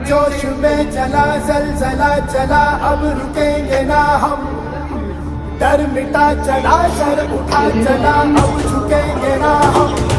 जोश में चला ज़लज़ला चला, अब रुकेंगे ना हम। डर मिटा चला, सर उठा चला, अब झुकेंगे ना हम।